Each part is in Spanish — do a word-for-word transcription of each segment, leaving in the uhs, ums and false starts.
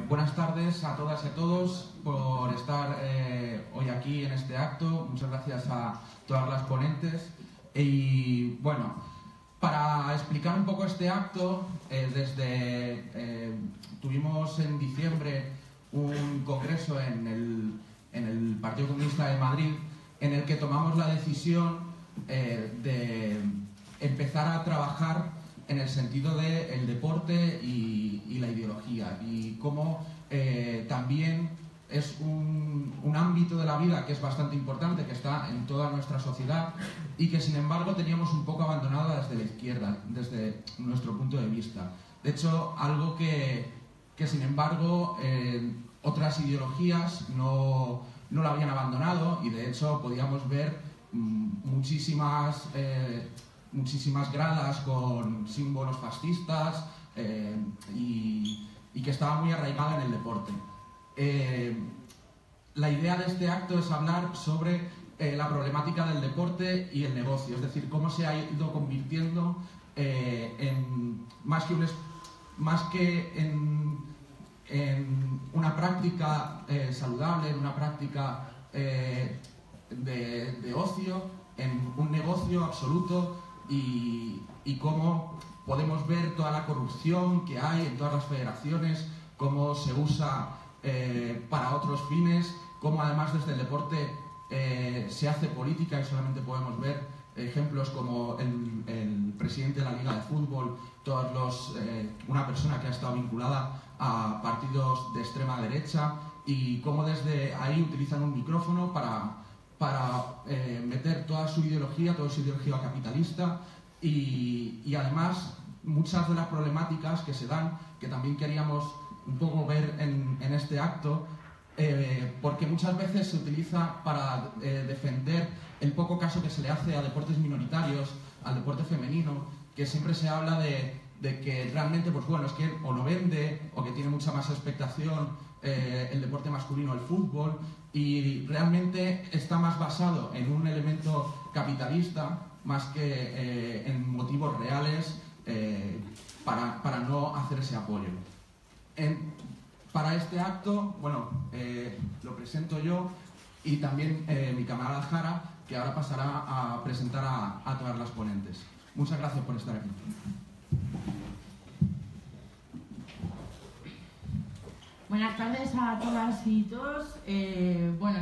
buenas tardes a todas y a todos por estar eh, hoy aquí en este acto. Muchas gracias a todas las ponentes. Y bueno, para explicar un poco este acto, eh, desde eh, tuvimos en diciembre un congreso en el, en el Partido Comunista de Madrid en el que tomamos la decisión eh, de empezar a trabajar en el sentido del deporte y, y la ideología, y cómo eh, también es un, un ámbito de la vida que es bastante importante, que está en toda nuestra sociedad y que sin embargo teníamos un poco abandonado desde la izquierda, desde nuestro punto de vista. De hecho, algo que, que sin embargo eh, otras ideologías no, no lo habían abandonado, y de hecho podíamos ver mmm, muchísimas... Eh, muchísimas gradas con símbolos fascistas eh, y, y que estaba muy arraigada en el deporte. Eh, la idea de este acto es hablar sobre eh, la problemática del deporte y el negocio, es decir, cómo se ha ido convirtiendo eh, en más que, un, más que en, en una práctica eh, saludable, en una práctica eh, de, de ocio, en un negocio absoluto. Y, y cómo podemos ver toda la corrupción que hay en todas las federaciones, cómo se usa eh, para otros fines, cómo además desde el deporte eh, se hace política, y solamente podemos ver ejemplos como el, el presidente de la Liga de Fútbol, todos los, eh, una persona que ha estado vinculada a partidos de extrema derecha, y cómo desde ahí utilizan un micrófono para... para eh, meter toda su ideología, toda su ideología capitalista, y, y además muchas de las problemáticas que se dan, que también queríamos un poco ver en, en este acto, eh, porque muchas veces se utiliza para eh, defender el poco caso que se le hace a deportes minoritarios, al deporte femenino, que siempre se habla de, de que realmente, pues bueno, es que o no vende, o que tiene mucha más expectación eh, el deporte masculino, el fútbol, y realmente está más basado en un elemento capitalista más que eh, en motivos reales eh, para, para no hacer ese apoyo. En, para este acto, bueno, eh, lo presento yo y también eh, mi camarada Jara, que ahora pasará a presentar a, a todas las ponentes. Muchas gracias por estar aquí. Buenas tardes a todas y todos. Eh, bueno,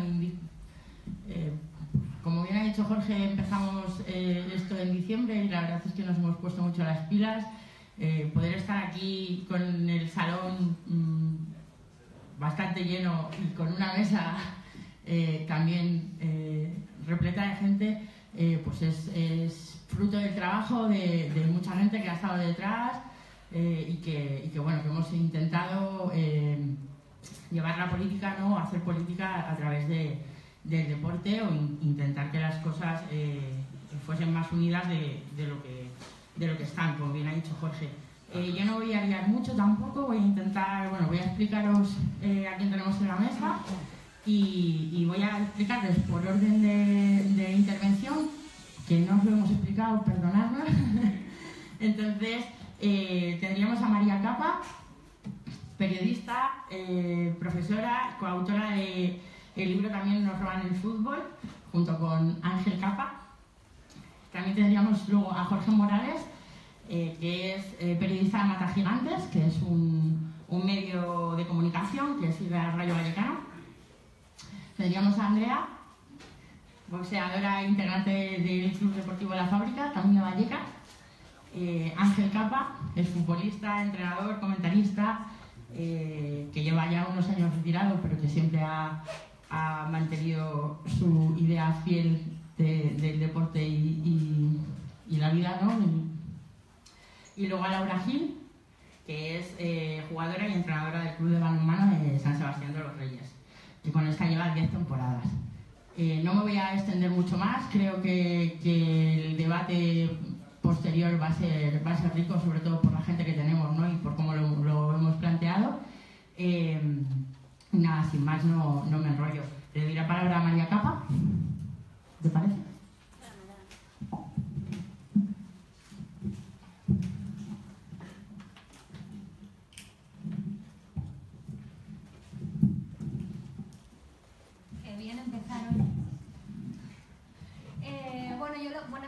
eh, como bien ha dicho Jorge, empezamos eh, esto en diciembre y la verdad es que nos hemos puesto mucho las pilas. Eh, poder estar aquí con el salón mmm, bastante lleno y con una mesa eh, también eh, repleta de gente, eh, pues es, es fruto del trabajo de, de mucha gente que ha estado detrás. Eh, y, que, y que bueno, que hemos intentado eh, llevar la política, ¿no? Hacer política a través de, del deporte, o in, intentar que las cosas eh, fuesen más unidas de, de, lo que, de lo que están, como bien ha dicho Jorge. Eh, yo no voy a liar mucho tampoco, voy a intentar, bueno, voy a explicaros eh, a quién tenemos en la mesa y, y voy a explicarles por orden de, de intervención, que no os lo hemos explicado, perdonadnos. Entonces, Eh, tendríamos a María Capa, periodista, eh, profesora, coautora del libro También nos roban el fútbol, junto con Ángel Capa. También tendríamos luego a Jorge Morales, eh, que es eh, periodista de Mata Gigantes, que es un, un medio de comunicación que sirve al Rayo Vallecano. Tendríamos a Andrea, boxeadora e integrante del Club Deportivo La Fábrica, también de Vallecas. Eh, Ángel Capa, es futbolista, entrenador, comentarista, eh, que lleva ya unos años retirado, pero que siempre ha, ha mantenido su idea fiel de, del deporte y, y, y la vida, ¿no? Y, y luego a Laura Gil, que es eh, jugadora y entrenadora del Club de Balonmano de San Sebastián de los Reyes, y con esta lleva diez temporadas. Eh, no me voy a extender mucho más, creo que, que el debate posterior va a ser va a ser rico, sobre todo por la gente que tenemos, ¿no? Y por cómo lo, lo hemos planteado. Eh, nada, sin más, no, no me enrollo. Le doy la palabra a María Capa. ¿Te parece?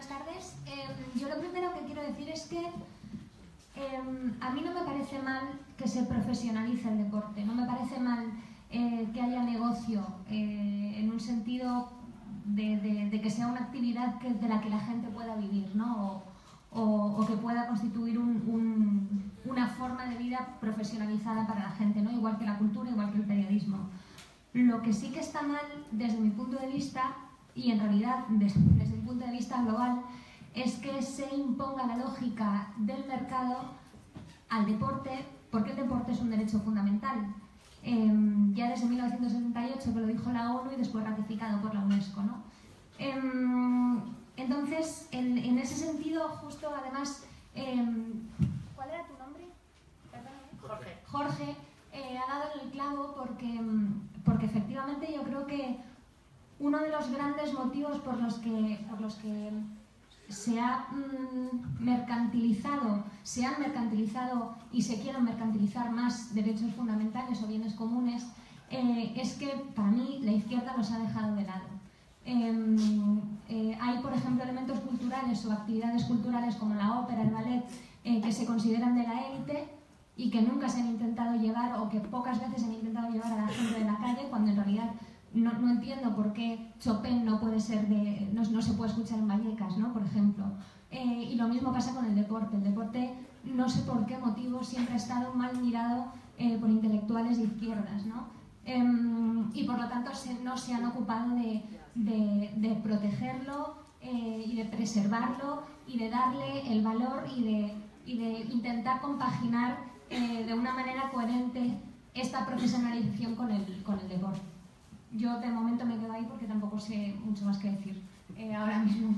tardes. Eh, yo lo primero que quiero decir es que eh, a mí no me parece mal que se profesionalice el deporte, no me parece mal eh, que haya negocio eh, en un sentido de, de, de que sea una actividad que, de la que la gente pueda vivir, ¿no? O, o, o que pueda constituir un, un, una forma de vida profesionalizada para la gente, ¿no? Igual que la cultura, igual que el periodismo. Lo que sí que está mal, desde mi punto de vista, y en realidad desde, desde un punto de vista global, es que se imponga la lógica del mercado al deporte, porque el deporte es un derecho fundamental. Eh, ya desde mil novecientos setenta y ocho que lo dijo la ONU y después ratificado por la UNESCO, ¿no? Eh, entonces, en, en ese sentido, justo además, eh, ¿cuál era tu nombre? Perdóname. Jorge. Jorge eh, ha dado en el clavo porque, porque efectivamente yo creo que uno de los grandes motivos por los que, por los que se ha mmm, mercantilizado, se han mercantilizado y se quieren mercantilizar más derechos fundamentales o bienes comunes, eh, es que para mí la izquierda los ha dejado de lado. Eh, eh, hay, por ejemplo, elementos culturales o actividades culturales como la ópera, el ballet, eh, que se consideran de la élite y que nunca se han intentado llevar o que pocas veces se han intentado llevar a la gente de la calle, cuando en realidad no, no entiendo por qué Chopin no puede ser de, no, no se puede escuchar en Vallecas, ¿no? Por ejemplo. Eh, y lo mismo pasa con el deporte. El deporte, no sé por qué motivo, siempre ha estado mal mirado eh, por intelectuales de izquierdas, ¿no? Eh, y por lo tanto se, no se han ocupado de, de, de protegerlo eh, y de preservarlo y de darle el valor y de, y de intentar compaginar eh, de una manera coherente esta profesionalización con el, con el deporte. Yo de momento me quedo ahí porque tampoco sé mucho más que decir eh, ahora mismo.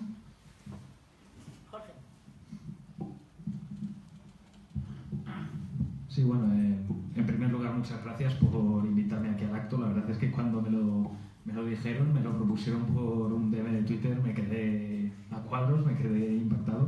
Jorge. Sí, bueno, eh, en primer lugar muchas gracias por invitarme aquí al acto. La verdad es que cuando me lo, me lo dijeron, me lo propusieron por un D M de Twitter, me quedé a cuadros, me quedé impactado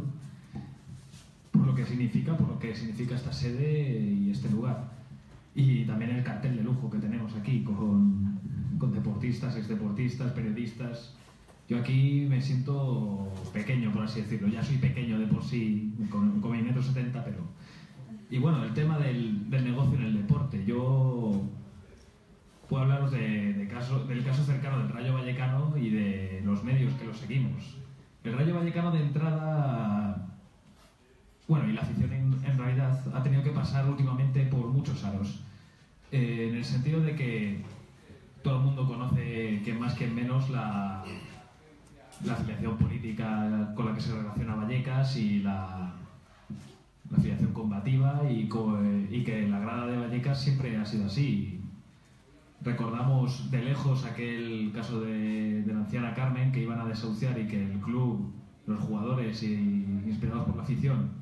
por lo que significa, por lo que significa esta sede y este lugar. Y también el cartel de lujo que tenemos aquí con, con deportistas, exdeportistas, periodistas. Yo aquí me siento pequeño, por así decirlo. Ya soy pequeño de por sí, con, con mi metro setenta, pero... Y bueno, el tema del, del negocio en el deporte. Yo puedo hablaros de, de caso, del caso cercano del Rayo Vallecano y de los medios que lo seguimos. El Rayo Vallecano de entrada... Bueno, y la afición en, en realidad ha tenido que pasar últimamente por muchos aros. Eh, en el sentido de que todo el mundo conoce, que más que menos, la, la afiliación política con la que se relaciona Vallecas y la, la afiliación combativa y, co, y que la grada de Vallecas siempre ha sido así. Recordamos de lejos aquel caso de, de la anciana Carmen, que iban a desahuciar y que el club, los jugadores y inspirados por la afición,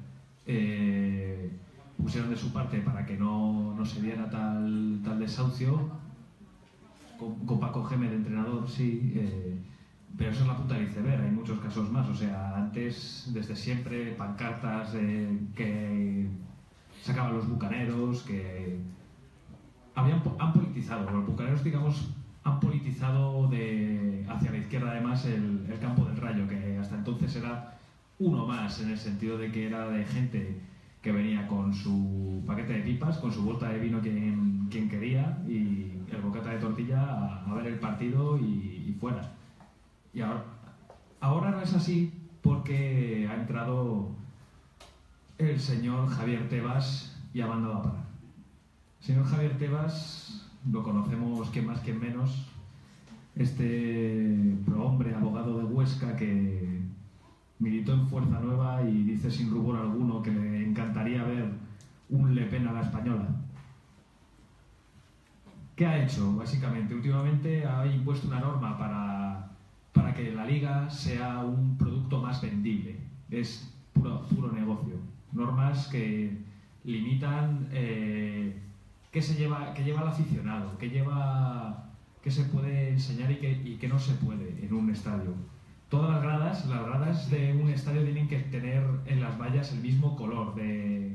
Eh, pusieron de su parte para que no, no se diera tal, tal desahucio, con, con Paco Gémez de entrenador, sí, eh, pero eso es la punta del iceberg, hay muchos casos más. O sea, antes, desde siempre, pancartas eh, que sacaban los bucaneros, que habían, han politizado, los bucaneros, digamos, han politizado de, hacia la izquierda además el, el campo del Rayo, que hasta entonces era uno más, en el sentido de que era de gente que venía con su paquete de pipas, con su bolsa de vino quien, quien quería y el bocata de tortilla a, a ver el partido y, y fuera. Y ahora, ahora no es así porque ha entrado el señor Javier Tebas y ha mandado a parar. El señor Javier Tebas lo conocemos quien más quien menos, este prohombre abogado de Huesca que militó en Fuerza Nueva y dice sin rubor alguno que le encantaría ver un Le Pen a la española. ¿Qué ha hecho? Básicamente, últimamente ha impuesto una norma para, para que la Liga sea un producto más vendible. Es puro, puro negocio. Normas que limitan eh, qué se lleva, qué lleva el aficionado, qué lleva, qué se puede enseñar y qué, y qué no se puede en un estadio. Todas las gradas, las gradas de un estadio tienen que tener en las vallas el mismo color de,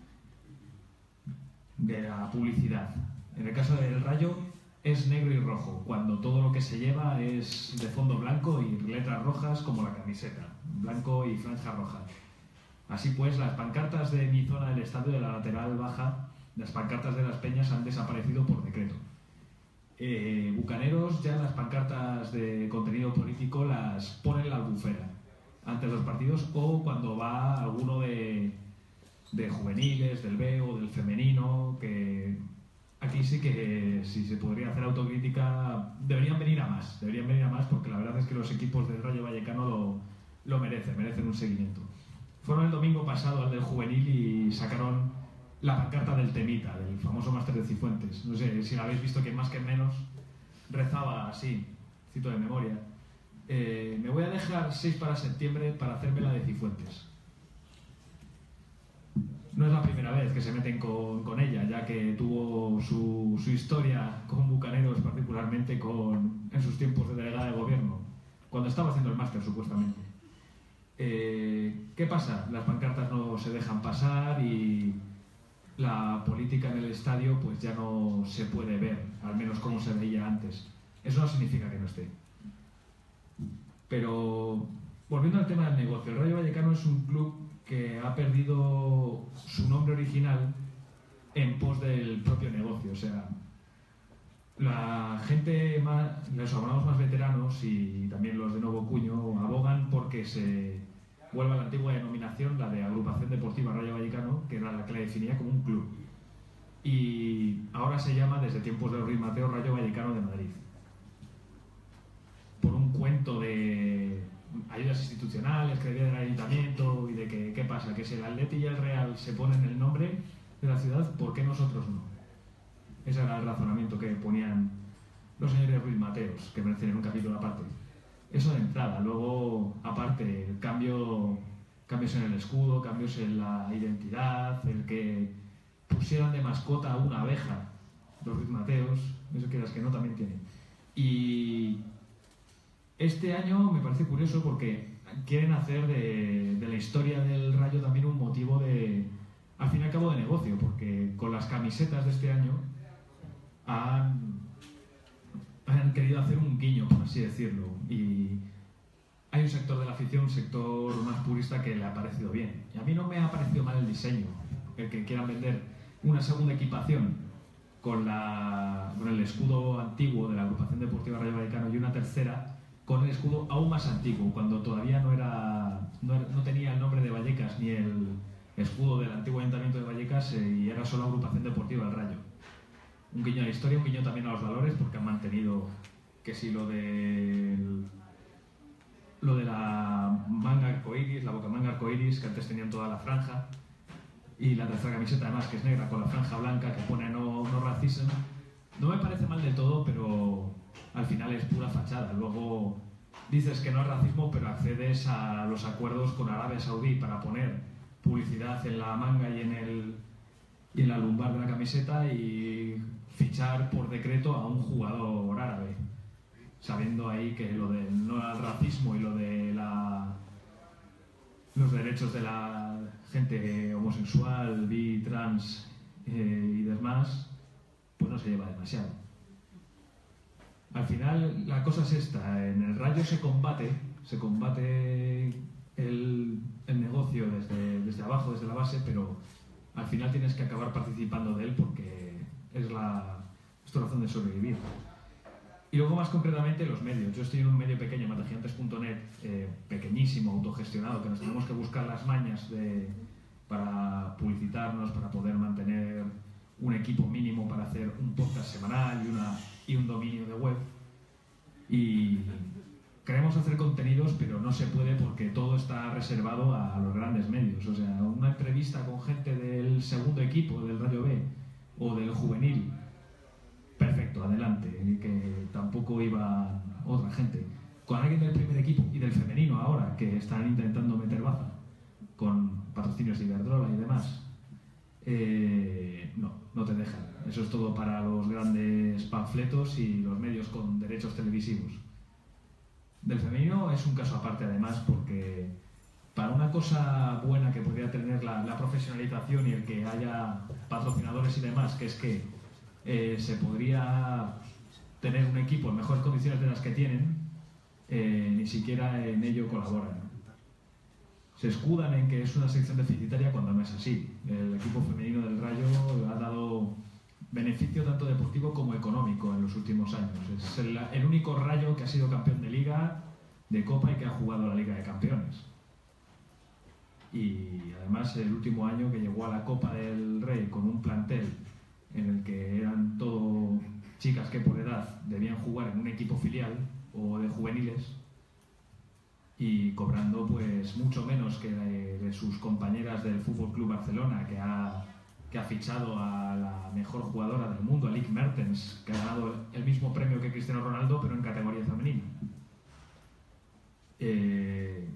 de la publicidad. En el caso del Rayo es negro y rojo, cuando todo lo que se lleva es de fondo blanco y letras rojas como la camiseta. blanco y franja roja. Así pues, las pancartas de mi zona del estadio, de la lateral baja, las pancartas de las peñas han desaparecido por decreto. Eh, bucaneros ya las pancartas de contenido político las ponen en la albufera antes de los partidos, o cuando va alguno de, de juveniles, del B o del femenino, que aquí sí que si se podría hacer autocrítica, deberían venir a más, deberían venir a más porque la verdad es que los equipos del Rayo Vallecano lo, lo merecen, merecen un seguimiento. Fueron el domingo pasado al del juvenil y sacaron la pancarta del temita, del famoso máster de Cifuentes. No sé si la habéis visto, que más que menos rezaba así, cito de memoria: eh, me voy a dejar seis para septiembre para hacerme la de Cifuentes. No es la primera vez que se meten con, con ella, ya que tuvo su, su historia con bucaneros, particularmente con, en sus tiempos de delegada de gobierno, cuando estaba haciendo el máster, supuestamente. Eh, ¿Qué pasa? Las pancartas no se dejan pasar y la política en el estadio pues ya no se puede ver, al menos como se veía antes. Eso no significa que no esté. Pero, volviendo al tema del negocio, el Rayo Vallecano es un club que ha perdido su nombre original en pos del propio negocio. O sea, la gente más, los abonados más veteranos y también los de nuevo cuño abogan porque se vuelva a la antigua denominación, la de Agrupación Deportiva Rayo Vallecano, que era la que la definía como un club. Y ahora se llama, desde tiempos de Ruiz Mateo, Rayo Vallecano de Madrid. Por un cuento de ayudas institucionales que debía del ayuntamiento y de que, ¿qué pasa? Que si el Atleti y el Real se ponen el nombre de la ciudad, ¿por qué nosotros no? Ese era el razonamiento que ponían los señores Ruiz Mateos, que merecen un capítulo aparte. Eso de entrada. Luego, aparte, el cambio, cambios en el escudo, cambios en la identidad, el que pusieran de mascota a una abeja, los Ruiz Mateos, eso quieras que no, también tienen. Y este año me parece curioso porque quieren hacer de, de la historia del Rayo también un motivo de, al fin y al cabo, de negocio, porque con las camisetas de este año han, han querido hacer un guiño, por así decirlo, y hay un sector de la afición, un sector más purista, que le ha parecido bien. Y a mí no me ha parecido mal el diseño, el que quieran vender una segunda equipación con, la, con el escudo antiguo de la Agrupación Deportiva Rayo Vallecano y una tercera con el escudo aún más antiguo, cuando todavía no, era, no, no tenía el nombre de Vallecas ni el escudo del antiguo Ayuntamiento de Vallecas, eh, y era solo Agrupación Deportiva del Rayo. Un guiño a la historia, un guiño también a los valores, porque han mantenido que si lo de lo de la manga arcoiris, la bocamanga arcoiris, que antes tenían toda la franja, y la tercera camiseta además, que es negra con la franja blanca que pone no, no racism, no me parece mal del todo, pero al final es pura fachada. Luego dices que no es racismo, pero accedes a los acuerdos con Arabia Saudí para poner publicidad en la manga y en el y en la lumbar de la camiseta y fichar por decreto a un jugador árabe, sabiendo ahí que lo del no al racismo y lo de la, los derechos de la gente homosexual, bi, trans eh, y demás, pues no se lleva demasiado. Al final la cosa es esta: en el Rayo se combate, se combate el, el negocio desde, desde abajo, desde la base, pero al final tienes que acabar participando de él porque es, la, es tu razón de sobrevivir. Y luego, más concretamente, los medios. Yo estoy en un medio pequeño, matagigantes punto net, eh, pequeñísimo, autogestionado, que nos tenemos que buscar las mañas de, para publicitarnos, para poder mantener un equipo mínimo para hacer un podcast semanal y, una, y un dominio de web. Y queremos hacer contenidos, pero no se puede porque todo está reservado a los grandes medios. O sea, una entrevista con gente del segundo equipo, del Rayo B o del juvenil, perfecto, adelante, que tampoco iba otra gente. Con alguien del primer equipo y del femenino ahora, que están intentando meter baza con patrocinios de Iberdrola y demás, eh, no, no te dejan. Eso es todo para los grandes panfletos y los medios con derechos televisivos. Del femenino es un caso aparte, además, porque para una cosa buena que podría tener la, la profesionalización y el que haya patrocinadores y demás, que es que eh, se podría tener un equipo en mejores condiciones de las que tienen, eh, ni siquiera en ello colaboran. se escudan en que es una sección deficitaria cuando no es así. El equipo femenino del Rayo ha dado beneficio tanto deportivo como económico en los últimos años. Es el, el único Rayo que ha sido campeón de Liga, de Copa y que ha jugado la Liga de Campeones. Y además el último año que llegó a la Copa del Rey con un plantel en el que eran todo chicas que por edad debían jugar en un equipo filial o de juveniles, y cobrando pues mucho menos que de, de sus compañeras del F C Barcelona, que ha, que ha fichado a la mejor jugadora del mundo, a Lic Mertens, que ha ganado el mismo premio que Cristiano Ronaldo, pero en categoría femenina. Eh,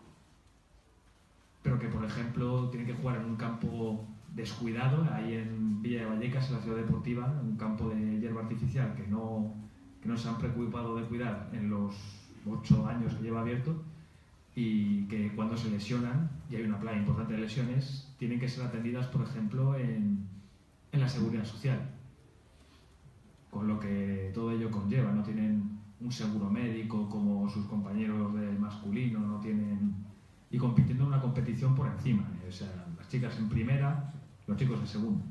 pero que, por ejemplo, tiene que jugar en un campo descuidado, ahí en Villa de Vallecas, en la ciudad deportiva, en un campo de hierba artificial que no, que no se han preocupado de cuidar en los ocho años que lleva abierto, y que cuando se lesionan, y hay una plaga importante de lesiones, tienen que ser atendidas, por ejemplo, en, en la seguridad social, con lo que todo ello conlleva. No tienen un seguro médico como sus compañeros del masculino, no tienen, y compitiendo en una competición por encima, o sea, las chicas en primera, los chicos en segunda.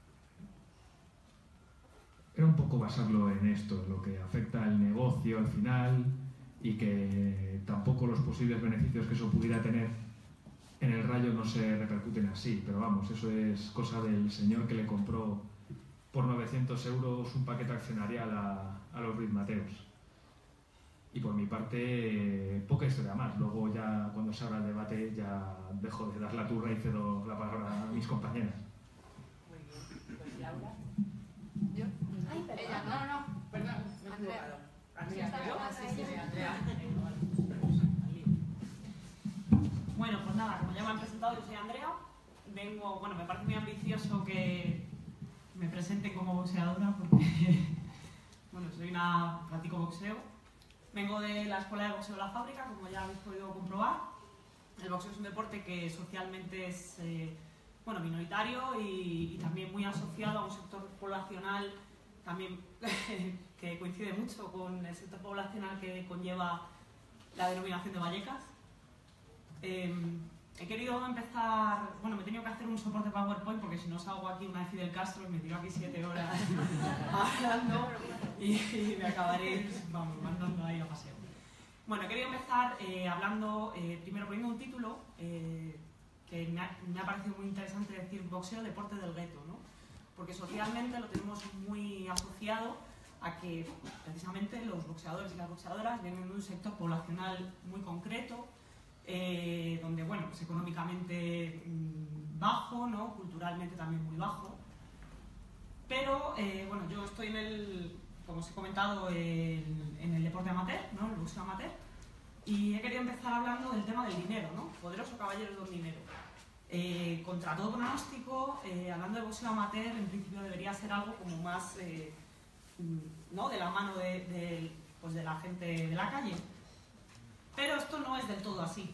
Era un poco basarlo en esto, en lo que afecta al negocio al final, y que tampoco los posibles beneficios que eso pudiera tener en el Rayo no se repercuten así, pero vamos, eso es cosa del señor que le compró por novecientos euros un paquete accionarial a, a los Ruiz Mateos. Y por mi parte, poca historia más. Luego ya cuando se abra el debate ya dejo de dar la turra y cedo la palabra a mis compañeras. Muy bien, pues Laura. ¿Yo? Ay, perdón. Ella, no, no, perdón, me he equivocado. Andrea, Ah, sí, sí, sí, Andrea. Bueno, pues nada, como ya me han presentado, yo soy Andrea. Vengo, bueno, me parece muy ambicioso que me presente como boxeadora porque, bueno, soy una, practico boxeo. Vengo de la Escuela de Boxeo de la Fábrica, como ya habéis podido comprobar. El boxeo es un deporte que socialmente es, eh, bueno, minoritario y, y también muy asociado a un sector poblacional también que coincide mucho con el sector poblacional que conlleva la denominación de Vallecas. Eh, he querido empezar, bueno, me he tenido que hacer un soporte PowerPoint porque si no salgo aquí una de Fidel Castro y me tiro aquí siete horas hablando y, y me acabaré, vamos, mandando ahí a paseo. Bueno, he querido empezar eh, hablando, eh, primero poniendo un título eh, que me ha, me ha parecido muy interesante decir boxeo, deporte del gueto, ¿no? Porque socialmente lo tenemos muy asociado a que precisamente los boxeadores y las boxeadoras vienen de un sector poblacional muy concreto, eh, donde, bueno, pues económicamente mmm, bajo, ¿no? Culturalmente también muy bajo. Pero, eh, bueno, yo estoy en el, como os he comentado, en, en el deporte amateur, ¿no? El boxeo amateur, y he querido empezar hablando del tema del dinero, ¿no? Poderoso caballero del dinero. Eh, contra todo pronóstico, eh, hablando de boxeo amateur, en principio debería ser algo como más, eh, ¿no? De la mano de, de, pues de la gente de la calle. Pero esto no es del todo así.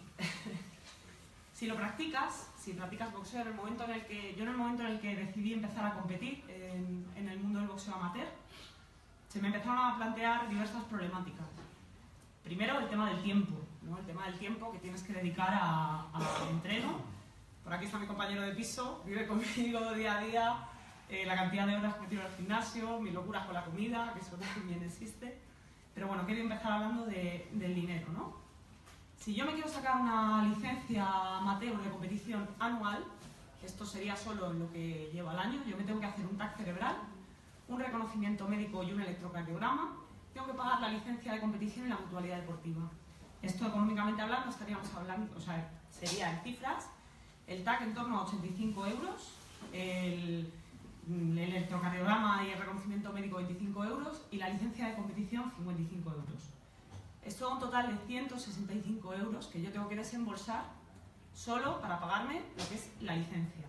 Si lo practicas, si practicas boxeo en el momento en el que, yo en el momento en el que decidí empezar a competir en, en el mundo del boxeo amateur, se me empezaron a plantear diversas problemáticas. Primero, el tema del tiempo, ¿no? El tema del tiempo que tienes que dedicar al entreno. Por aquí está mi compañero de piso, vive conmigo día a día, eh, la cantidad de horas que me tiro al gimnasio, mis locuras con la comida, que eso también existe. Pero bueno, quiero empezar hablando de, del dinero, ¿no? Si yo me quiero sacar una licencia amateur de competición anual, esto sería solo lo que lleva al año, yo me tengo que hacer un T A C cerebral, un reconocimiento médico y un electrocardiograma, tengo que pagar la licencia de competición y la mutualidad deportiva. Esto económicamente hablando estaríamos hablando, o sea, sería en cifras, el T A C en torno a ochenta y cinco euros, el, el electrocardiograma y el reconocimiento médico veinticinco euros y la licencia de competición cincuenta y cinco euros. Esto es un total de ciento sesenta y cinco euros que yo tengo que desembolsar solo para pagarme lo que es la licencia.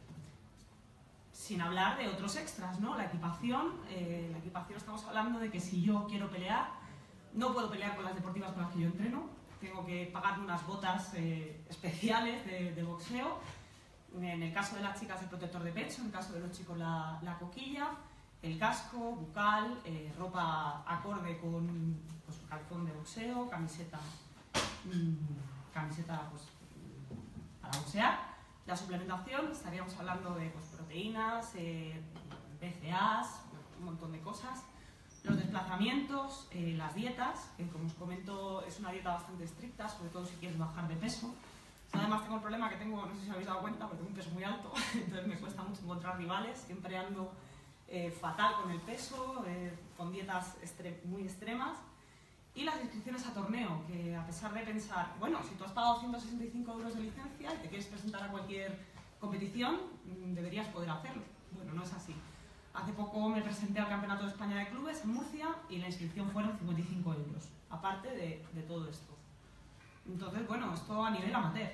Sin hablar de otros extras, ¿no? La equipación, eh, la equipación estamos hablando de que si yo quiero pelear, no puedo pelear con las deportivas con las que yo entreno, tengo que pagarme unas botas eh, especiales de, de boxeo, en el caso de las chicas el protector de pecho, en el caso de los chicos la, la coquilla, el casco, bucal, eh, ropa acorde con pues, calzón de boxeo, camiseta, mmm, camiseta pues, para boxear. La suplementación, estaríamos hablando de pues, proteínas, eh, B C As, un montón de cosas. Los desplazamientos, eh, las dietas, que como os comento es una dieta bastante estricta, sobre todo si quieres bajar de peso. Además tengo el problema que tengo, no sé si os habéis dado cuenta, pero tengo un peso muy alto, entonces me cuesta mucho encontrar rivales, siempre ando eh, fatal con el peso, eh, con dietas extre muy extremas. Y las inscripciones a torneo, que a pesar de pensar, bueno, si tú has pagado ciento sesenta y cinco euros de licencia y te quieres presentar a cualquier competición, deberías poder hacerlo. Bueno, no es así. Hace poco me presenté al Campeonato de España de Clubes en Murcia y la inscripción fueron cincuenta y cinco euros, aparte de, de todo esto. Entonces, bueno, esto a nivel amateur.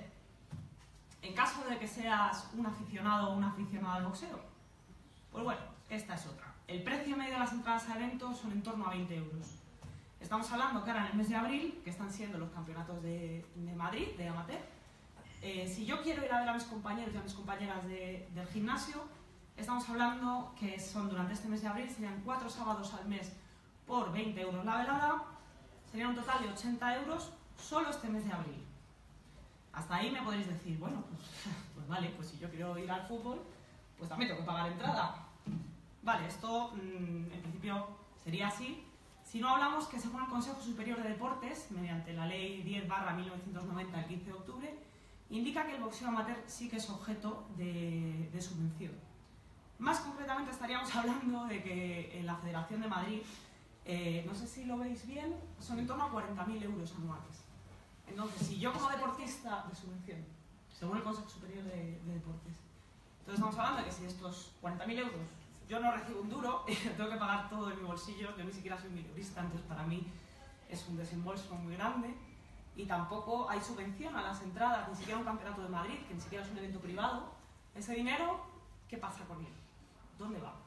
En caso de que seas un aficionado o una aficionada al boxeo, pues bueno, esta es otra. El precio medio de las entradas a eventos son en torno a veinte euros. Estamos hablando que ahora en el mes de abril, que están siendo los campeonatos de, de Madrid, de amateur, eh, si yo quiero ir a ver a mis compañeros y a mis compañeras de, del gimnasio, estamos hablando que son durante este mes de abril, serían cuatro sábados al mes por veinte euros la velada, sería un total de ochenta euros solo este mes de abril. Hasta ahí me podréis decir, bueno, pues, pues vale, pues si yo quiero ir al fútbol, pues también tengo que pagar entrada. Vale, esto mmm, en principio sería así. Si no hablamos que según el Consejo Superior de Deportes, mediante la Ley diez barra mil novecientos noventa del quince de octubre, indica que el boxeo amateur sí que es objeto de, de subvención. Más concretamente estaríamos hablando de que en la Federación de Madrid, eh, no sé si lo veis bien, son en torno a cuarenta mil euros anuales. Entonces, si yo como deportista de subvención, según el Consejo Superior de, de Deportes, entonces estamos hablando de que si estos cuarenta mil euros yo no recibo un duro, tengo que pagar todo de mi bolsillo, yo ni siquiera soy minorista, entonces para mí es un desembolso muy grande y tampoco hay subvención a las entradas, ni siquiera un campeonato de Madrid, que ni siquiera es un evento privado. Ese dinero, ¿qué pasa con él? ¿Dónde va?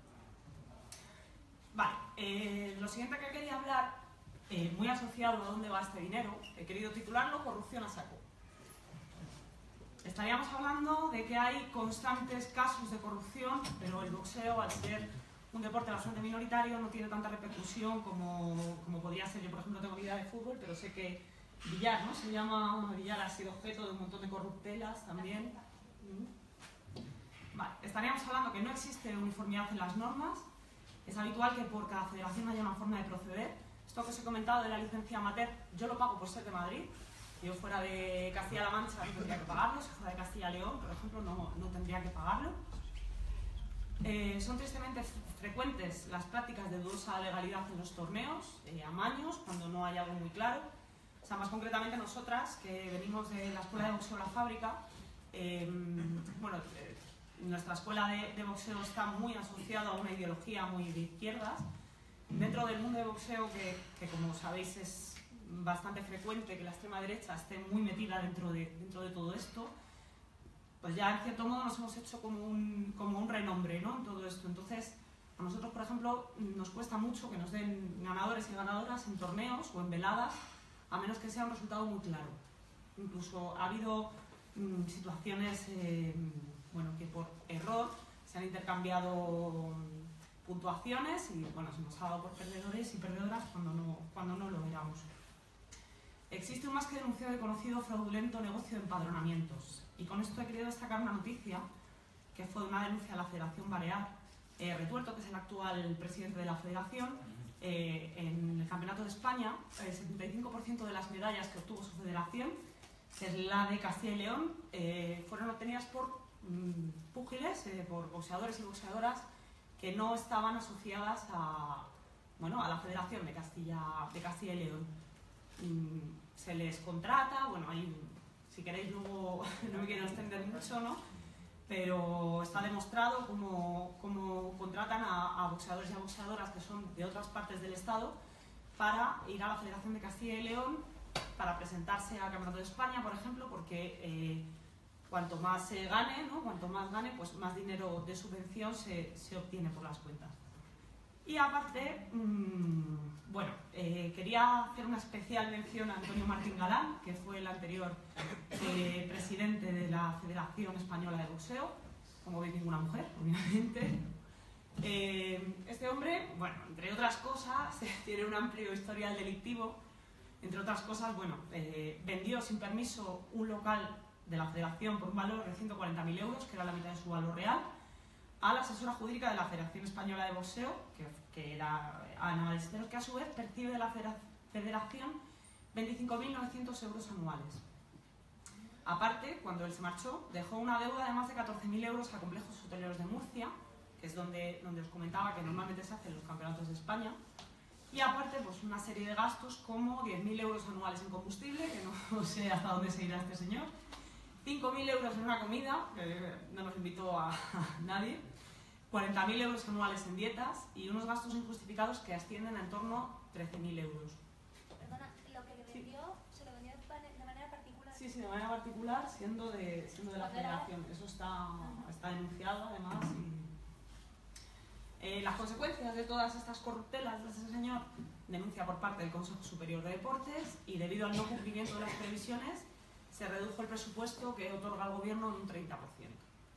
Vale, eh, lo siguiente que quería hablar, eh, muy asociado a dónde va este dinero, he querido titularlo Corrupción a saco. Estaríamos hablando de que hay constantes casos de corrupción, pero el boxeo, al ser un deporte bastante minoritario, no tiene tanta repercusión como, como podría ser. Yo, por ejemplo, tengo vida de fútbol, pero sé que Villar, ¿no? Se llama Villar, ha sido objeto de un montón de corruptelas también. Vale, estaríamos hablando que no existe uniformidad en las normas. Es habitual que por cada federación haya una forma de proceder. Esto que os he comentado de la licencia amateur, yo lo pago por ser de Madrid. Si yo fuera de Castilla-La Mancha no tendría que pagarlo, si fuera de Castilla-León, por ejemplo, no, no tendría que pagarlo. Eh, son tristemente frecuentes las prácticas de dudosa legalidad en los torneos, eh, amaños, cuando no hay algo muy claro. O sea, más concretamente nosotras, que venimos de la Escuela de Boxeo La Fábrica, eh, bueno, eh, nuestra escuela de, de boxeo está muy asociada a una ideología muy de izquierdas. Dentro del mundo de boxeo, que, que como sabéis es bastante frecuente que la extrema derecha esté muy metida dentro de, dentro de todo esto, pues ya en cierto modo nos hemos hecho como un, como un renombre, ¿no? En todo esto. Entonces, a nosotros, por ejemplo, nos cuesta mucho que nos den ganadores y ganadoras en torneos o en veladas, a menos que sea un resultado muy claro. Incluso ha habido mmm, situaciones eh, bueno, que por error se han intercambiado puntuaciones y bueno, se nos ha dado por perdedores y perdedoras cuando no, cuando no lo éramos. Existe un más que denunciado y conocido fraudulento negocio de empadronamientos. Y con esto he querido destacar una noticia que fue una denuncia a la Federación Balear. Eh, Retuerto, que es el actual presidente de la Federación, eh, en el Campeonato de España, el setenta y cinco por ciento de las medallas que obtuvo su federación, que es la de Castilla y León, eh, fueron obtenidas por mmm, púgiles, eh, por boxeadores y boxeadoras que no estaban asociadas a, bueno, a la Federación de Castilla, de Castilla y León. Mm, se les contrata, bueno, ahí, si queréis luego, no me quiero extender mucho, ¿no? Pero está demostrado cómo, cómo contratan a, a boxeadores y a boxeadoras que son de otras partes del Estado para ir a la Federación de Castilla y León para presentarse al Campeonato de España, por ejemplo, porque eh, cuanto más se gane, ¿no? Cuanto más gane, pues más dinero de subvención se, se obtiene por las cuentas. Y aparte, mmm, bueno, eh, quería hacer una especial mención a Antonio Martín Galán, que fue el anterior eh, presidente de la Federación Española de Boxeo, como veis, ninguna mujer, obviamente. Eh, este hombre, bueno, entre otras cosas, tiene un amplio historial delictivo. Entre otras cosas, bueno, eh, vendió sin permiso un local de la Federación por un valor de ciento cuarenta mil euros, que era la mitad de su valor real, a la asesora jurídica de la Federación Española de Boxeo, que, que era Ana Ballesteros, que a su vez percibe de la Federación veinticinco mil novecientos euros anuales. Aparte, cuando él se marchó, dejó una deuda de más de catorce mil euros a Complejos Hoteleros de Murcia, que es donde, donde os comentaba que normalmente se hacen los campeonatos de España, y aparte pues una serie de gastos como diez mil euros anuales en combustible, que no sé hasta dónde se irá este señor, cinco mil euros en una comida, que no nos invitó a, a nadie, cuarenta mil euros anuales en dietas y unos gastos injustificados que ascienden a en torno a trece mil euros. Perdona, lo que le vendió, sí. ¿Se lo vendió de manera particular? Sí, sí, de manera particular, siendo de, siendo de la Federación. Eso está, está denunciado además. Y, eh, las consecuencias de todas estas corruptelas de ese señor, denuncia por parte del Consejo Superior de Deportes, y debido al no cumplimiento de las previsiones, se redujo el presupuesto que otorga el gobierno en un treinta por ciento.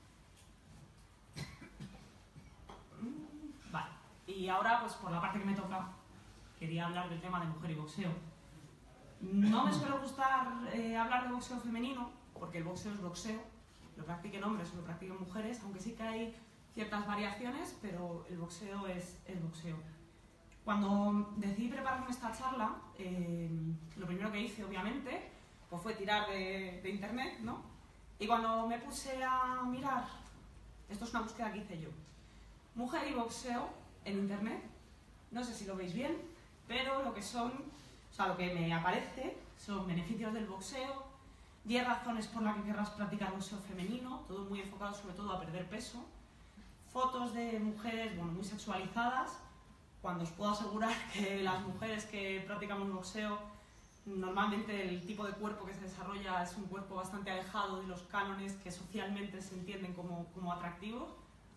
Vale, y ahora pues por la parte que me toca, quería hablar del tema de mujer y boxeo. No me suele gustar eh, hablar de boxeo femenino, porque el boxeo es boxeo, lo practiquen hombres o lo practiquen mujeres, aunque sí que hay ciertas variaciones, pero el boxeo es, es boxeo. Cuando decidí prepararme esta charla, eh, lo primero que hice, obviamente, pues fue tirar de, de internet, ¿no? Y cuando me puse a mirar, esto es una búsqueda que hice yo, mujer y boxeo en internet, no sé si lo veis bien, pero lo que son, o sea, lo que me aparece son beneficios del boxeo, diez razones por las que querrás practicar boxeo femenino, todo muy enfocado sobre todo a perder peso, fotos de mujeres, bueno, muy sexualizadas, cuando os puedo asegurar que las mujeres que practicamos boxeo, normalmente el tipo de cuerpo que se desarrolla es un cuerpo bastante alejado de los cánones que socialmente se entienden como, como atractivos.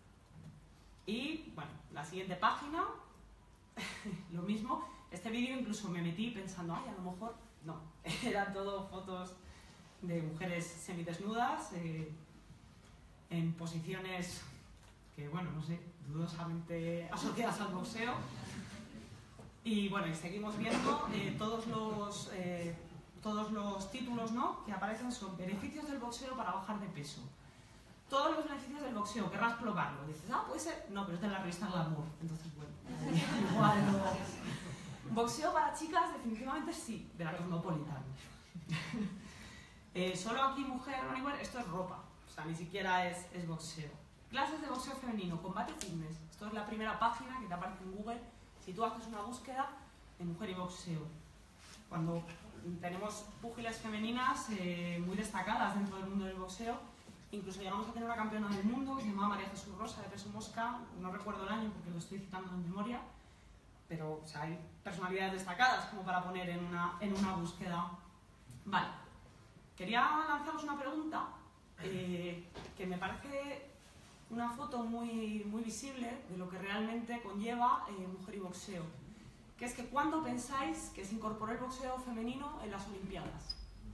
Y, bueno, la siguiente página, lo mismo. Este vídeo incluso me metí pensando, ay, a lo mejor no, eran todo fotos de mujeres semidesnudas, eh, en posiciones que, bueno, no sé, dudosamente asociadas al boxeo. Y bueno, y seguimos viendo eh, todos, los, eh, todos los títulos, ¿no?, que aparecen son beneficios del boxeo para bajar de peso. Todos los beneficios del boxeo, querrás probarlo. Dices, ah, puede ser. No, pero es de la revista Glamour. Entonces, bueno, igual no. Boxeo para chicas, definitivamente sí, de la Cosmopolitan. eh, solo aquí, mujer, anywhere, esto es ropa. O sea, ni siquiera es, es boxeo. Clases de boxeo femenino, combate fitness. Esto es la primera página que te aparece en Google si tú haces una búsqueda de mujer y boxeo. Cuando tenemos púgiles femeninas eh, muy destacadas dentro del mundo del boxeo, incluso llegamos a tener una campeona del mundo que se llamaba María Jesús Rosa de peso mosca, no recuerdo el año porque lo estoy citando en memoria, pero o sea, hay personalidades destacadas como para poner en una, en una búsqueda. Vale, quería lanzaros una pregunta eh, que me parece una foto muy, muy visible de lo que realmente conlleva eh, mujer y boxeo, que es que ¿cuándo pensáis que se incorporó el boxeo femenino en las Olimpiadas?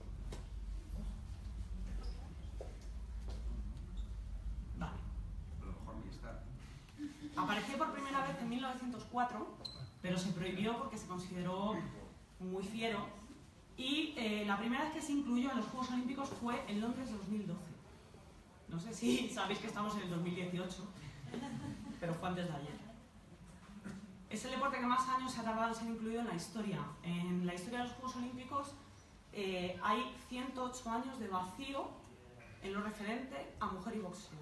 Vale. A lo mejor ni está. Apareció por primera vez en mil novecientos cuatro, pero se prohibió porque se consideró muy fiero, y eh, la primera vez que se incluyó en los Juegos Olímpicos fue en Londres dos mil doce. No sé si sabéis que estamos en el dos mil dieciocho, pero fue antes de ayer. Es el deporte que más años se ha tardado en ser incluido en la historia. En la historia de los Juegos Olímpicos eh, hay ciento ocho años de vacío en lo referente a mujer y boxeo.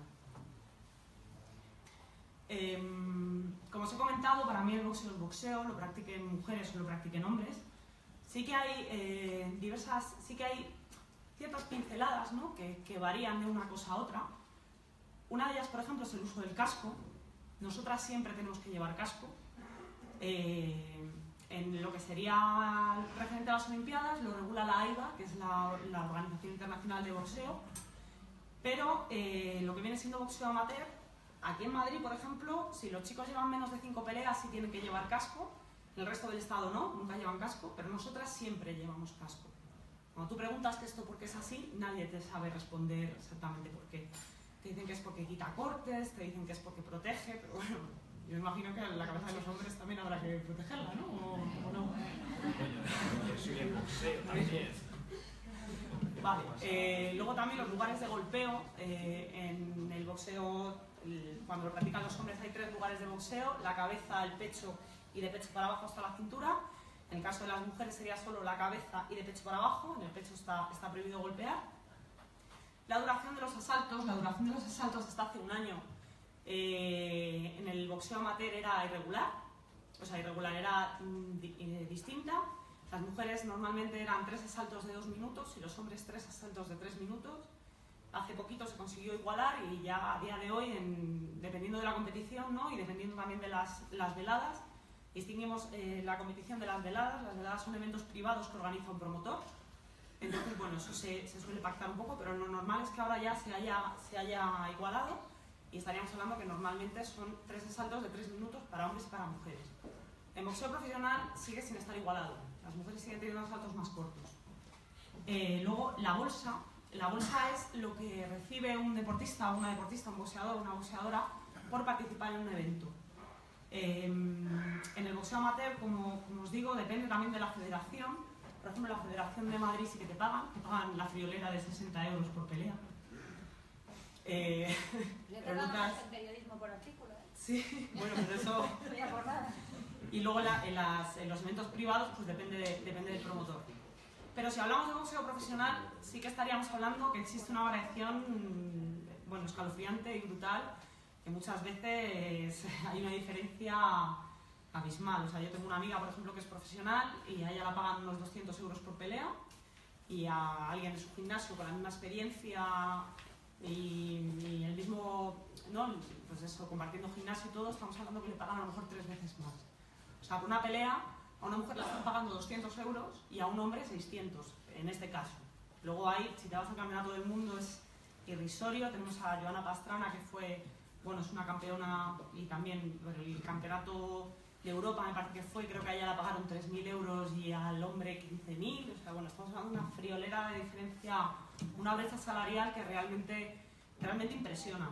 Eh, como os he comentado, para mí el boxeo es boxeo, lo practiquen mujeres o lo practiquen hombres. Sí que hay eh, diversas, sí que hay ciertas pinceladas, ¿no?, que, que varían de una cosa a otra. Una de ellas, por ejemplo, es el uso del casco. Nosotras siempre tenemos que llevar casco. Eh, en lo que sería referente a las Olimpiadas lo regula la AIBA, que es la, la Organización Internacional de Boxeo, pero eh, lo que viene siendo boxeo amateur, aquí en Madrid, por ejemplo, si los chicos llevan menos de cinco peleas sí tienen que llevar casco, el resto del estado no, nunca llevan casco, pero nosotras siempre llevamos casco. Cuando tú preguntas que esto por qué es así, nadie te sabe responder exactamente por qué. Te dicen que es porque quita cortes, te dicen que es porque protege, pero bueno, yo imagino que en la cabeza de los hombres también habrá que protegerla, ¿no? ¿O, o no? Yo soy el boxeo también. Vale, eh, luego también los lugares de golpeo. Eh, en el boxeo, el, cuando lo practican los hombres, hay tres lugares de boxeo: la cabeza, el pecho y de pecho para abajo hasta la cintura. En el caso de las mujeres sería solo la cabeza y de pecho para abajo. En el pecho está, está prohibido golpear. La duración de los asaltos, la duración de los asaltos hasta hace un año eh, en el boxeo amateur era irregular, o sea, irregular era mm, di, eh, distinta. Las mujeres normalmente eran tres asaltos de dos minutos y los hombres tres asaltos de tres minutos. Hace poquito se consiguió igualar y ya a día de hoy, en, dependiendo de la competición, ¿no? Y dependiendo también de las, las veladas, distinguimos eh, la competición de las veladas. Las veladas son eventos privados que organiza un promotor. Entonces, bueno, eso se, se suele pactar un poco, pero lo normal es que ahora ya se haya, se haya igualado y estaríamos hablando que normalmente son tres asaltos de tres minutos para hombres y para mujeres. En boxeo profesional sigue sin estar igualado, las mujeres siguen teniendo asaltos más cortos. Eh, luego, la bolsa. La bolsa es lo que recibe un deportista o una deportista, un boxeador o una boxeadora por participar en un evento. Eh, en el boxeo amateur, como, como os digo, depende también de la federación. Por ejemplo, la Federación de Madrid sí que te pagan, te pagan la friolera de sesenta euros por pelea. Eh, Le pero toca otras... más el periodismo por artículo, ¿eh? Sí, bueno, pero eso... No ya por nada. Y luego la, en, las, en los eventos privados, pues depende, de, depende del promotor. Pero si hablamos de boxeo profesional, sí que estaríamos hablando que existe una variación, bueno, escalofriante y brutal, que muchas veces hay una diferencia abismal. O sea, yo tengo una amiga, por ejemplo, que es profesional y a ella la pagan unos doscientos euros por pelea, y a alguien de su gimnasio con la misma experiencia y, y el mismo, ¿no? Pues eso, compartiendo gimnasio y todo, estamos hablando que le pagan a lo mejor tres veces más. O sea, por una pelea, a una mujer le están pagando doscientos euros y a un hombre seiscientos, en este caso. Luego hay, si te vas al campeonato del mundo, es irrisorio. Tenemos a Joana Pastrana, que fue, bueno, es una campeona, y también el campeonato de Europa me parece que fue, creo que a ella la pagaron tres mil euros y al hombre quince mil. O sea, bueno, estamos hablando de una friolera de diferencia, una brecha salarial que realmente, realmente impresiona.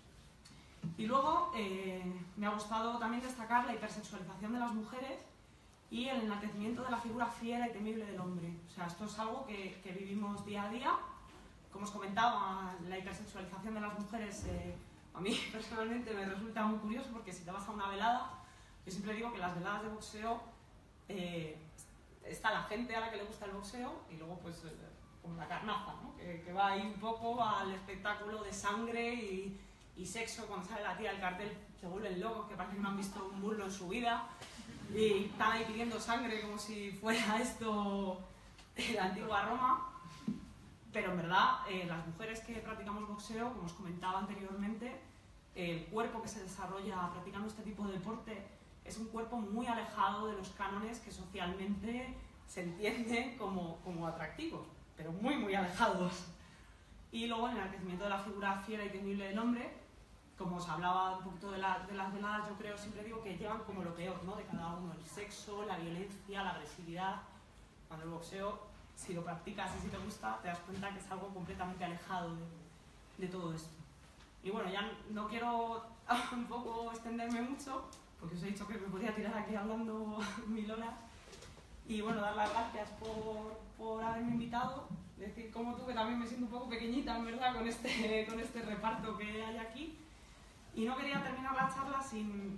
Y luego eh, me ha gustado también destacar la hipersexualización de las mujeres y el enaltecimiento de la figura fiera y temible del hombre. O sea, esto es algo que, que vivimos día a día. Como os comentaba, la hipersexualización de las mujeres eh, a mí personalmente me resulta muy curioso, porque si te vas a una velada, yo siempre digo que las veladas de boxeo eh, está la gente a la que le gusta el boxeo y luego pues eh, como la carnaza, ¿no? que, que va ahí un poco al espectáculo de sangre y, y sexo. Cuando sale la tía del cartel se vuelven locos, que parece que no han visto un muslo en su vida y están ahí pidiendo sangre como si fuera esto la antigua Roma. Pero en verdad, eh, las mujeres que practicamos boxeo, como os comentaba anteriormente, el cuerpo que se desarrolla practicando este tipo de deporte es un cuerpo muy alejado de los cánones que socialmente se entienden como, como atractivos, pero muy, muy alejados. Y luego en el crecimiento de la figura fiera y temible del hombre, como os hablaba un poquito de, la, de las veladas, yo creo, siempre digo que llevan como lo peor, ¿no? De cada uno: el sexo, la violencia, la agresividad. Cuando el boxeo, si lo practicas y si te gusta, te das cuenta que es algo completamente alejado de, de todo esto. Y bueno, ya no quiero un poco extenderme mucho, porque os he dicho que me podía tirar aquí hablando mil horas. Y bueno, dar las gracias por, por haberme invitado. Decir como tú que también me siento un poco pequeñita, en verdad, con este, con este reparto que hay aquí. Y no quería terminar la charla sin,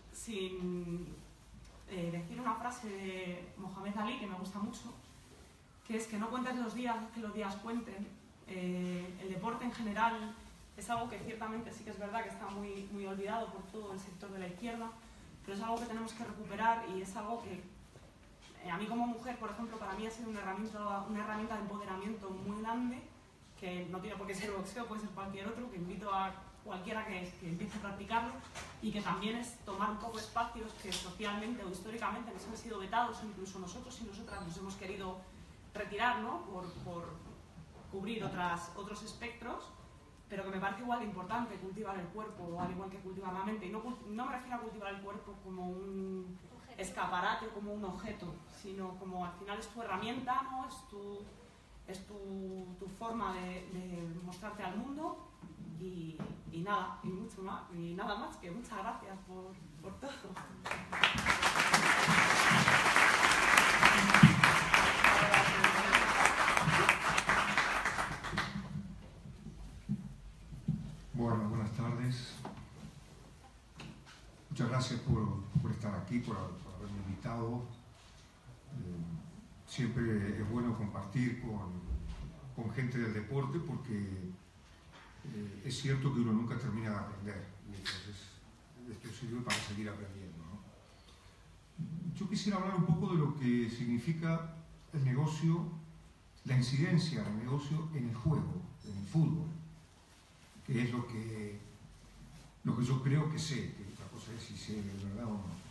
sin eh, decir una frase de Mohamed Ali que me gusta mucho, que es que no cuentes los días, que los días cuenten. Eh, el deporte en general es algo que ciertamente sí que es verdad que está muy, muy olvidado por todo el sector de la izquierda, pero es algo que tenemos que recuperar y es algo que eh, a mí como mujer, por ejemplo, para mí ha sido una herramienta, una herramienta de empoderamiento muy grande, que no tiene por qué ser boxeo, puede ser cualquier otro, que invito a cualquiera que, que empiece a practicarlo, y que también es tomar un poco espacios que socialmente o históricamente nos han sido vetados, incluso nosotros y nosotras nos hemos querido retirar, ¿no? por, por cubrir otras, otros espectros, pero que me parece igual de importante cultivar el cuerpo, al igual que cultivar la mente. Y no, no me refiero a cultivar el cuerpo como un escaparate, como un objeto, sino como al final es tu herramienta, ¿no? Es tu, es tu, tu forma de, de mostrarte al mundo y, y nada, y mucho más, y nada más, que muchas gracias por, por todo. aquí, por, por haberme invitado. Eh, siempre es bueno compartir con, con gente del deporte porque eh, es cierto que uno nunca termina de aprender y entonces esto sirve para seguir aprendiendo, ¿no? Yo quisiera hablar un poco de lo que significa el negocio, la incidencia del negocio en el juego, en el fútbol, que es lo que, lo que yo creo que sé, que otra cosa es si sé de verdad o no.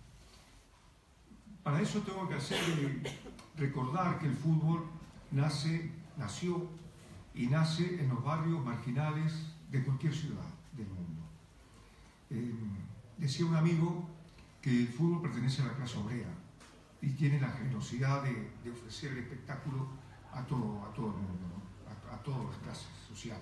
Para eso tengo que hacer recordar que el fútbol nace, nació y nace en los barrios marginales de cualquier ciudad del mundo. Eh, decía un amigo que el fútbol pertenece a la clase obrera y tiene la generosidad de, de ofrecer el espectáculo a todo, a todo el mundo, ¿no? a, a todas las clases sociales.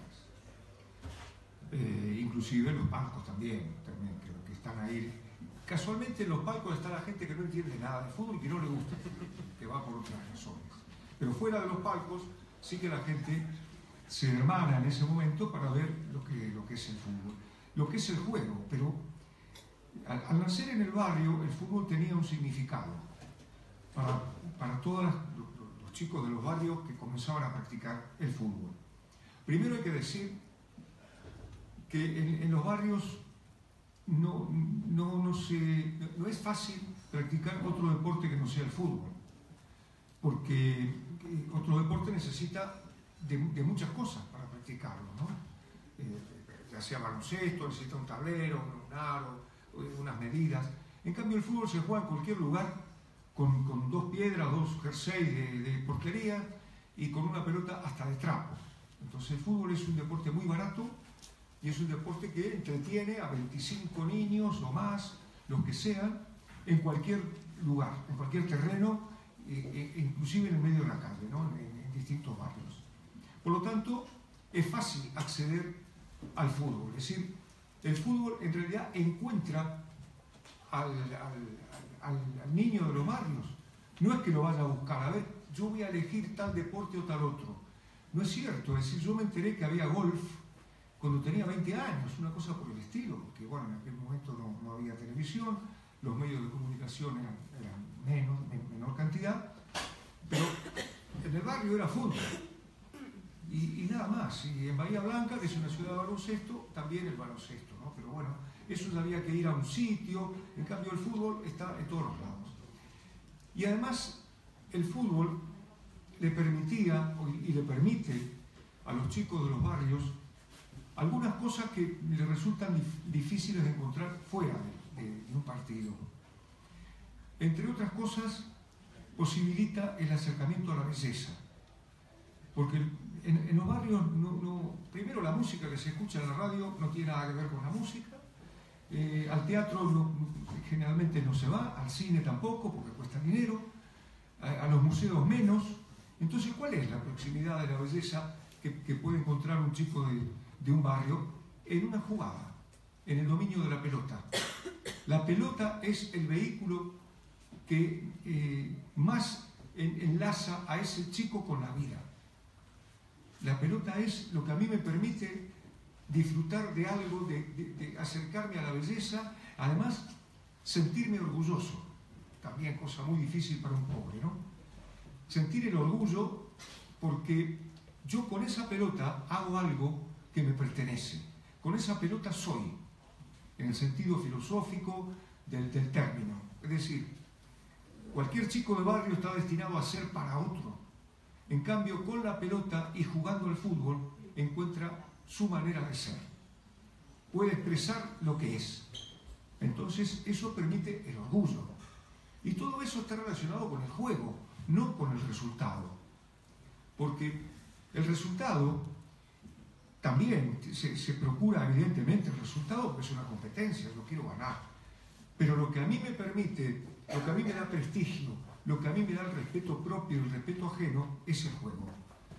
Eh, inclusive los palcos también, también que, que están ahí. Casualmente en los palcos está la gente que no entiende nada de fútbol y que no le gusta, que va por otras razones. Pero fuera de los palcos sí que la gente se hermana en ese momento para ver lo que, lo que es el fútbol, lo que es el juego. Pero al, al nacer en el barrio el fútbol tenía un significado para, para todos los, los chicos de los barrios que comenzaban a practicar el fútbol. Primero hay que decir que en, en los barrios no, no, no, se, no es fácil practicar otro deporte que no sea el fútbol, porque otro deporte necesita de, de muchas cosas para practicarlo, ¿no? Eh, ya sea baloncesto, necesita un tablero, un aro, unas medidas. En cambio el fútbol se juega en cualquier lugar con, con dos piedras, dos jerseys de, de portería y con una pelota hasta de trapo. Entonces el fútbol es un deporte muy barato y es un deporte que entretiene a veinticinco niños o más, los que sean, en cualquier lugar, en cualquier terreno, e, e, inclusive en el medio de la calle, ¿no? en, en distintos barrios. Por lo tanto, es fácil acceder al fútbol. Es decir, el fútbol en realidad encuentra al, al, al, al niño de los barrios. No es que lo vaya a buscar, a ver, yo voy a elegir tal deporte o tal otro. No es cierto, es decir, yo me enteré que había golf cuando tenía veinte años, una cosa por el estilo, porque bueno, en aquel momento no, no había televisión, los medios de comunicación eran, eran menos, en menor cantidad, pero en el barrio era fútbol, y, y nada más. Y en Bahía Blanca, que es una ciudad de baloncesto, también el baloncesto, ¿no? Pero bueno, eso había que ir a un sitio, en cambio el fútbol está en todos los lados. Y además, el fútbol le permitía, y le permite a los chicos de los barrios, algunas cosas que le resultan dif difíciles de encontrar fuera de, de, de un partido. Entre otras cosas, posibilita el acercamiento a la belleza. Porque en, en los barrios, no, no, primero la música que se escucha en la radio no tiene nada que ver con la música. Eh, al teatro no, generalmente no se va, al cine tampoco, porque cuesta dinero, a, a los museos menos. Entonces, ¿cuál es la proximidad de la belleza que, que puede encontrar un chico de de un barrio? En una jugada, en el dominio de la pelota. La pelota es el vehículo que eh, más en, enlaza a ese chico con la vida. La pelota es lo que a mí me permite disfrutar de algo, de, de, de acercarme a la belleza, además sentirme orgulloso, también cosa muy difícil para un pobre, ¿no? Sentir el orgullo porque yo con esa pelota hago algo que me pertenece. Con esa pelota soy, en el sentido filosófico del, del término. Es decir, cualquier chico de barrio está destinado a ser para otro. En cambio, con la pelota y jugando al fútbol, encuentra su manera de ser. Puede expresar lo que es. Entonces, eso permite el orgullo. Y todo eso está relacionado con el juego, no con el resultado. Porque el resultado también se, se procura evidentemente el resultado porque es una competencia, yo quiero ganar. Pero lo que a mí me permite, lo que a mí me da prestigio, lo que a mí me da el respeto propio y el respeto ajeno, es el juego.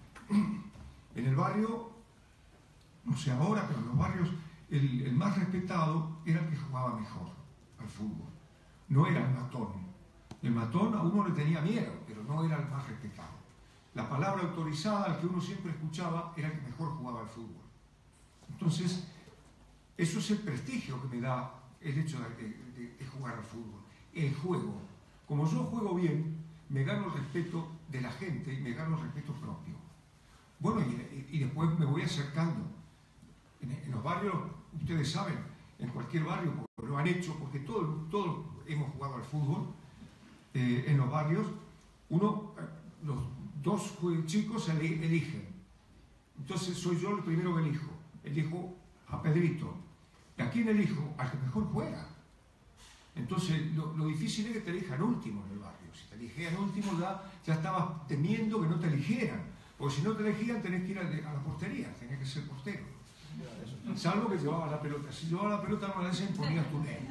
En el barrio, no sé ahora, pero en los barrios, el, el más respetado era el que jugaba mejor al fútbol. No era el matón. El matón a uno le tenía miedo, pero no era el más respetado. La palabra autorizada al que uno siempre escuchaba era el que mejor jugaba al fútbol. Entonces, eso es el prestigio que me da el hecho de, de, de jugar al fútbol. el juego. Como yo juego bien, me gano el respeto de la gente y me gano el respeto propio. Bueno, y, y después me voy acercando. En, en los barrios, ustedes saben, en cualquier barrio, porque lo han hecho, porque todos todo hemos jugado al fútbol, eh, en los barrios, uno, los dos chicos eligen. Entonces soy yo el primero que elijo. Elijo a Pedrito. ¿Y a quién elijo? Al que mejor juega. Entonces lo, lo difícil es que te elijan último en el barrio. Si te eligían último ya, ya estabas temiendo que no te eligieran. Porque si no te elegían tenés que ir a, a la portería, tenés que ser portero. Salvo que llevabas la pelota. Si llevabas la pelota no la imponías tu ley.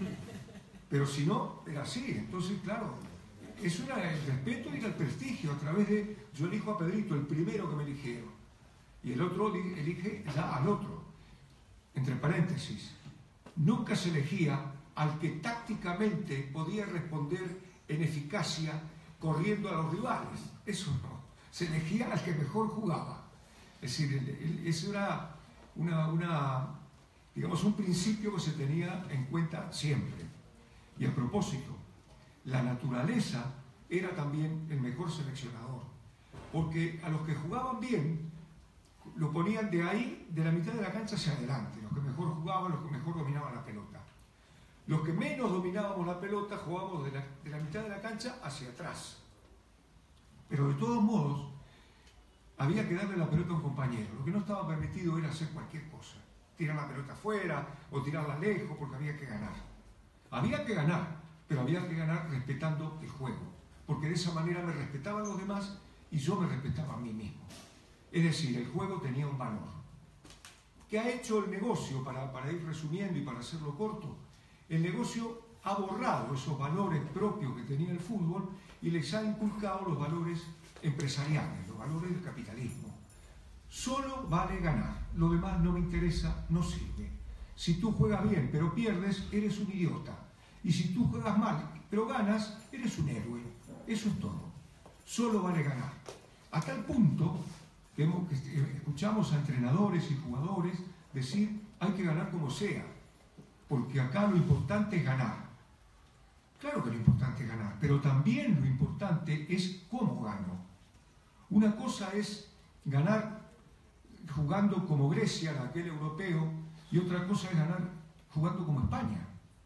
Pero si no, era así. Entonces, claro, eso era el respeto y era el prestigio. A través de, yo elijo a Pedrito, el primero que me eligieron. Y el otro elige ya al otro. Entre paréntesis, nunca se elegía al que tácticamente podía responder en eficacia corriendo a los rivales. Eso no. Se elegía al que mejor jugaba. Es decir, eso era una, una, digamos, un principio que se tenía en cuenta siempre. Y a propósito, la naturaleza era también el mejor seleccionador. Porque a los que jugaban bien, lo ponían de ahí, de la mitad de la cancha hacia adelante. Los que mejor jugaban, los que mejor dominaban la pelota. Los que menos dominábamos la pelota, jugábamos de la, de la mitad de la cancha hacia atrás. Pero de todos modos, había que darle la pelota a un compañero. Lo que no estaba permitido era hacer cualquier cosa. Tirar la pelota afuera o tirarla lejos porque había que ganar. Había que ganar, pero había que ganar respetando el juego. Porque de esa manera me respetaban los demás y yo me respetaba a mí mismo. Es decir, el juego tenía un valor. ¿Qué ha hecho el negocio? Para, para ir resumiendo y para hacerlo corto, el negocio ha borrado esos valores propios que tenía el fútbol y les ha inculcado los valores empresariales, los valores del capitalismo. Solo vale ganar, lo demás no me interesa, no sirve. Si tú juegas bien pero pierdes, eres un idiota. Y si tú juegas mal pero ganas, eres un héroe. Eso es todo. Solo vale ganar. A tal punto que, hemos, que escuchamos a entrenadores y jugadores decir hay que ganar como sea, porque acá lo importante es ganar. Claro que lo importante es ganar, pero también lo importante es cómo gano. Una cosa es ganar jugando como Grecia, en aquel europeo, y otra cosa es ganar jugando como España.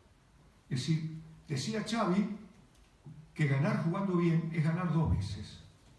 Es decir, decía Xavi que ganar jugando bien es ganar dos veces.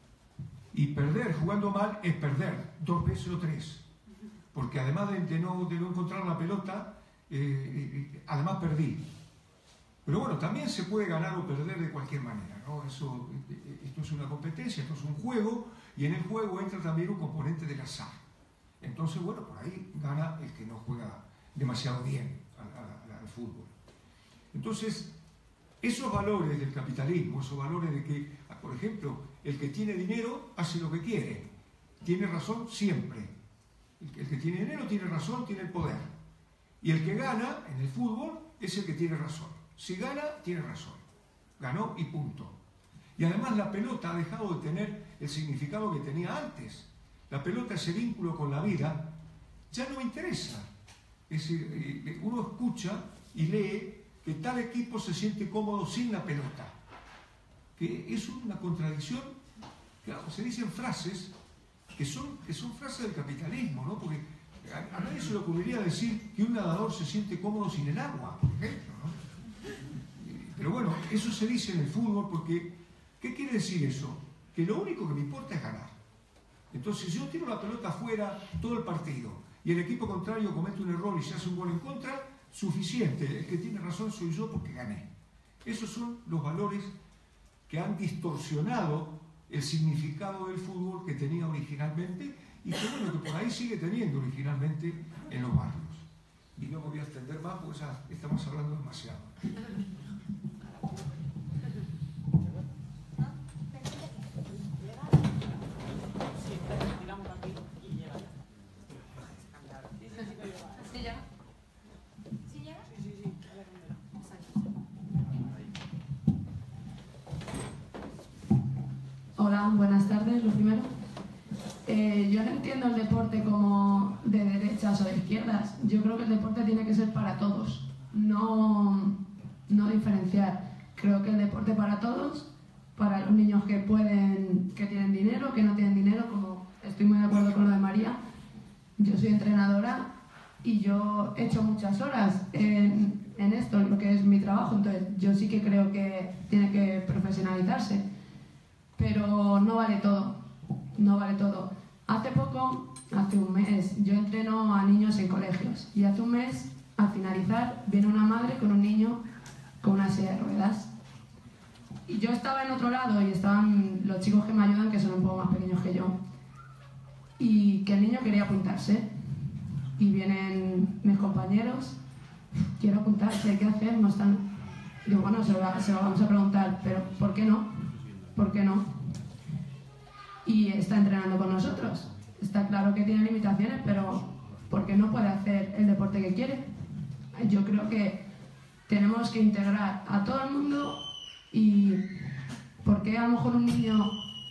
Y perder jugando mal es perder dos veces o tres. Porque además de, de, no, de no encontrar la pelota, eh, eh, además perdí. Pero bueno, también se puede ganar o perder de cualquier manera, ¿no? Eso, esto es una competencia, esto es un juego, y en el juego entra también un componente del azar. Entonces, bueno, por ahí gana el que no juega demasiado bien al, al, al fútbol. Entonces, esos valores del capitalismo, esos valores de que, por ejemplo, el que tiene dinero hace lo que quiere, tiene razón siempre. El que, el que tiene dinero tiene razón, tiene el poder. Y el que gana en el fútbol es el que tiene razón. Si gana, tiene razón. Ganó y punto. Y además la pelota ha dejado de tener el significado que tenía antes. La pelota, ese vínculo con la vida, ya no me interesa. Es decir, uno escucha y lee que tal equipo se siente cómodo sin la pelota. Que es una contradicción. Claro, se dicen frases que son, que son frases del capitalismo, ¿no? Porque a, a nadie se le ocurriría decir que un nadador se siente cómodo sin el agua, por ejemplo, ¿no? Pero bueno, eso se dice en el fútbol porque, ¿qué quiere decir eso? Que lo único que me importa es ganar. Entonces, si yo tiro la pelota afuera todo el partido y el equipo contrario comete un error y se hace un gol en contra, suficiente, el que tiene razón soy yo porque gané. Esos son los valores que han distorsionado el significado del fútbol que tenía originalmente y que, bueno, que por ahí sigue teniendo originalmente en los barrios. Y no me voy a extender más porque ya estamos hablando demasiado. Hola, buenas tardes, lo primero. Eh, yo no entiendo el deporte como de derechas o de izquierdas. Yo creo que el deporte tiene que ser para todos, no, no diferenciar. Creo que el deporte para todos, para los niños que pueden, que tienen dinero, que no tienen dinero, como estoy muy de acuerdo con lo de María. Yo soy entrenadora y yo he hecho muchas horas en, en esto, en lo que es mi trabajo, entonces yo sí que creo que tiene que profesionalizarse, pero no vale todo, no vale todo. Hace poco, hace un mes, yo entreno a niños en colegios y hace un mes, al finalizar, viene una madre con un niño con una silla de ruedas. Y yo estaba en otro lado y estaban los chicos que me ayudan, que son un poco más pequeños que yo, y que el niño quería apuntarse. Y vienen mis compañeros, quiero apuntarse, ¿qué hacer? No están... Digo, bueno, se lo, se lo vamos a preguntar, pero ¿por qué no? ¿Por qué no? Y está entrenando con nosotros. Está claro que tiene limitaciones, pero ¿por qué no puede hacer el deporte que quiere? Yo creo que tenemos que integrar a todo el mundo. Y ¿por qué a lo mejor un niño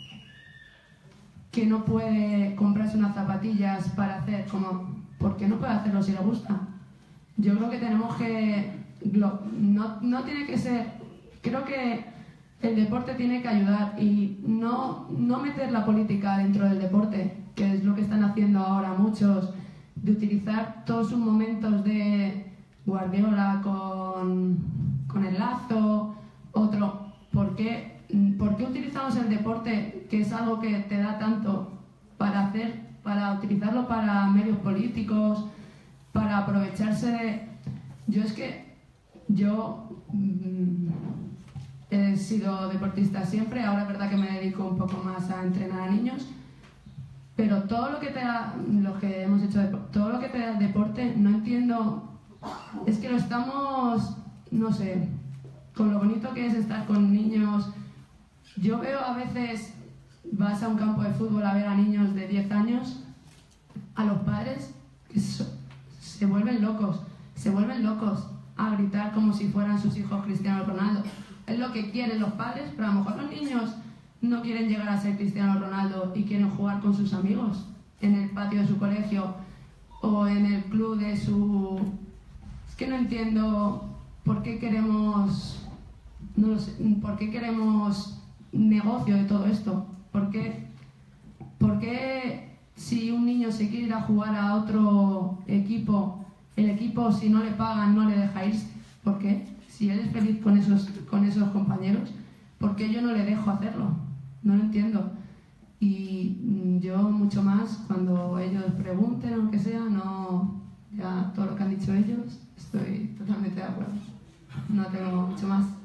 que no puede comprarse unas zapatillas para hacer como, ¿por qué no puede hacerlo si le gusta? Yo creo que tenemos que, no, no tiene que ser, creo que el deporte tiene que ayudar y no, no meter la política dentro del deporte, que es lo que están haciendo ahora muchos, de utilizar todos sus momentos de Guardiola con, con el lazo. Otro, ¿por qué, ¿por qué utilizamos el deporte, que es algo que te da tanto, para hacer, para utilizarlo para medios políticos, para aprovecharse de... Yo es que yo mmm, he sido deportista siempre, ahora es verdad que me dedico un poco más a entrenar a niños, pero todo lo que te da, lo que hemos hecho, todo lo que te da el deporte, no entiendo, es que lo estamos, no sé, con lo bonito que es estar con niños. Yo veo a veces, vas a un campo de fútbol a ver a niños de diez años, a los padres que so, se vuelven locos, se vuelven locos a gritar como si fueran sus hijos Cristiano Ronaldo. Es lo que quieren los padres, pero a lo mejor los niños no quieren llegar a ser Cristiano Ronaldo y quieren jugar con sus amigos en el patio de su colegio o en el club de su... Es que no entiendo por qué queremos... No lo sé, ¿por qué queremos negocio de todo esto? ¿Por qué, ¿Por qué si un niño se quiere ir a jugar a otro equipo, el equipo si no le pagan no le deja irse? ¿Por qué? Si él es feliz con esos, con esos compañeros, ¿por qué yo no le dejo hacerlo? No lo entiendo. Y yo mucho más, cuando ellos pregunten o lo que sea, no, ya todo lo que han dicho ellos, estoy totalmente de acuerdo. No tengo mucho más.